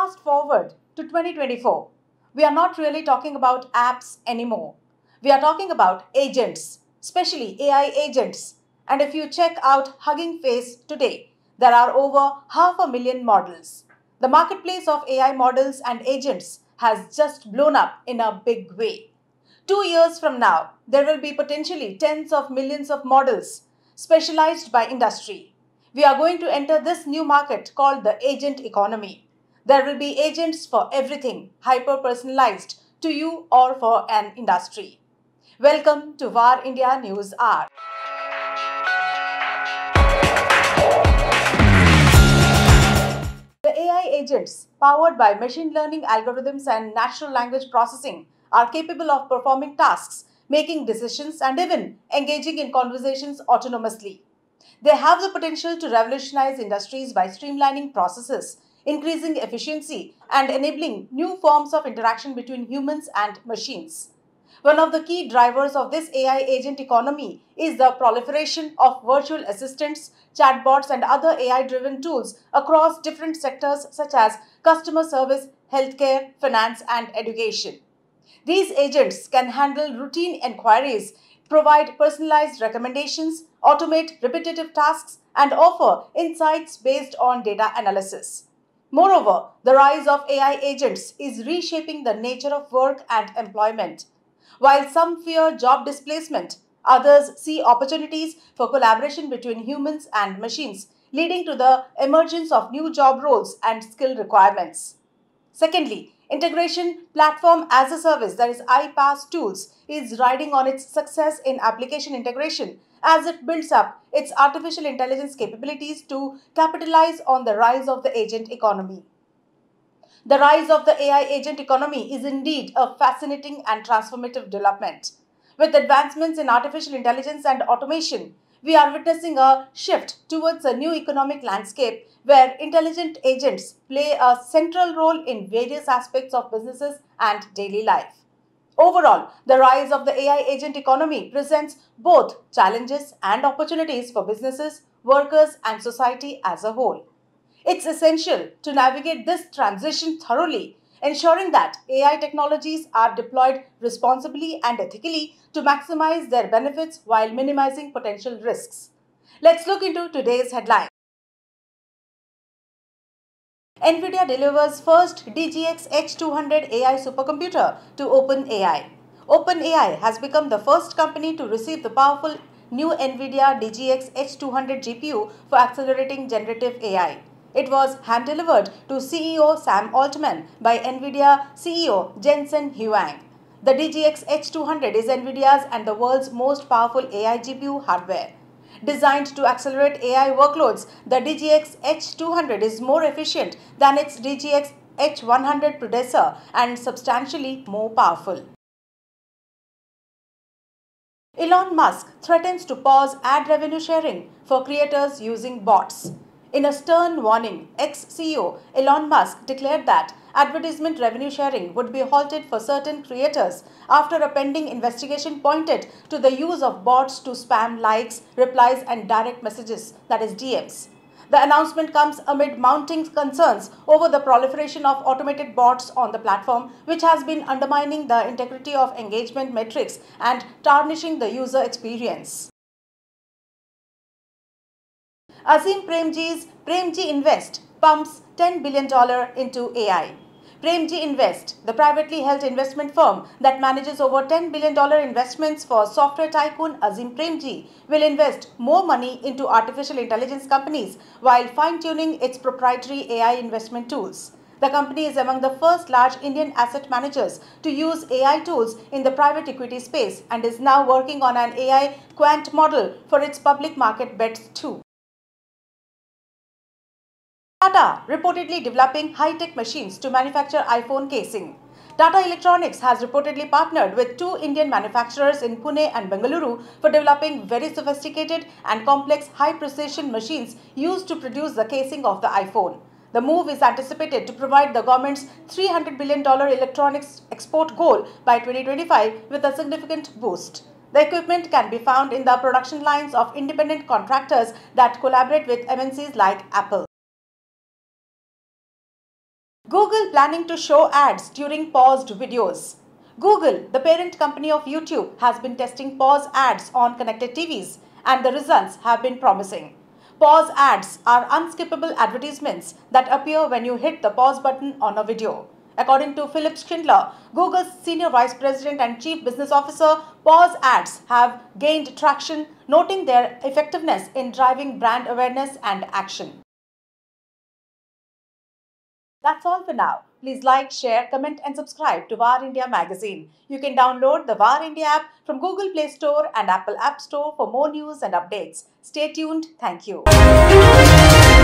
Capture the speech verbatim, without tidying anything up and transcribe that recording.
fast forward to twenty twenty-four, we are not really talking about apps anymore. We are talking about agents, especially A I agents. And if you check out Hugging Face today, there are over half a million models. The marketplace of A I models and agents has just blown up in a big way. Two years from now, there will be potentially tens of millions of models specialized by industry. We are going to enter this new market called the agent economy. There will be agents for everything, hyper-personalized to you or for an industry. Welcome to VAR India News Hour. The A I agents, powered by machine learning algorithms and natural language processing, are capable of performing tasks, making decisions, and even engaging in conversations autonomously. They have the potential to revolutionize industries by streamlining processes, increasing efficiency, and enabling new forms of interaction between humans and machines. One of the key drivers of this A I agent economy is the proliferation of virtual assistants, chatbots, and other A I-driven tools across different sectors such as customer service, healthcare, finance, and education. These agents can handle routine inquiries, provide personalized recommendations, automate repetitive tasks, and offer insights based on data analysis. Moreover, the rise of A I agents is reshaping the nature of work and employment. While some fear job displacement, others see opportunities for collaboration between humans and machines, leading to the emergence of new job roles and skill requirements. Secondly, integration platform as a service, that is I PaaS tools, is riding on its success in application integration as it builds up its artificial intelligence capabilities to capitalize on the rise of the agent economy. The rise of the A I agent economy is indeed a fascinating and transformative development. With advancements in artificial intelligence and automation, we are witnessing a shift towards a new economic landscape where intelligent agents play a central role in various aspects of businesses and daily life. Overall, the rise of the A I agent economy presents both challenges and opportunities for businesses, workers, and society as a whole. It's essential to navigate this transition thoroughly, ensuring that A I technologies are deployed responsibly and ethically to maximize their benefits while minimizing potential risks. Let's look into today's headline. NVIDIA delivers first D G X H two hundred A I supercomputer to OpenAI. OpenAI has become the first company to receive the powerful new NVIDIA D G X H two hundred G P U for accelerating generative A I. It was hand-delivered to C E O Sam Altman by NVIDIA C E O Jensen Huang. The D G X H two hundred is NVIDIA's and the world's most powerful A I G P U hardware. Designed to accelerate A I workloads, the D G X H two hundred is more efficient than its D G X H one hundred predecessor and substantially more powerful. Elon Musk threatens to pause ad revenue sharing for creators using bots. In a stern warning, ex-C E O Elon Musk declared that advertisement revenue sharing would be halted for certain creators after a pending investigation pointed to the use of bots to spam likes, replies, and direct messages, that is D Ms. The announcement comes amid mounting concerns over the proliferation of automated bots on the platform, which has been undermining the integrity of engagement metrics and tarnishing the user experience. Azim Premji's Premji Invest pumps ten billion dollars into A I. Premji Invest, the privately held investment firm that manages over ten billion dollars investments for software tycoon Azim Premji, will invest more money into artificial intelligence companies while fine-tuning its proprietary A I investment tools. The company is among the first large Indian asset managers to use A I tools in the private equity space and is now working on an A I quant model for its public market bets too. Tata reportedly developing high-tech machines to manufacture iPhone casing. Tata Electronics has reportedly partnered with two Indian manufacturers in Pune and Bengaluru for developing very sophisticated and complex high-precision machines used to produce the casing of the iPhone. The move is anticipated to provide the government's three hundred billion dollars electronics export goal by twenty twenty-five with a significant boost. The equipment can be found in the production lines of independent contractors that collaborate with M N Cs like Apple. Google planning to show ads during paused videos. Google, the parent company of YouTube, has been testing pause ads on connected T Vs, and the results have been promising. Pause ads are unskippable advertisements that appear when you hit the pause button on a video. According to Philip Schindler, Google's Senior Vice President and Chief Business Officer, pause ads have gained traction, noting their effectiveness in driving brand awareness and action. That's all for now. Please like, share, comment and subscribe to VAR India magazine. You can download the VAR India app from Google Play Store and Apple App Store for more news and updates. Stay tuned. Thank you.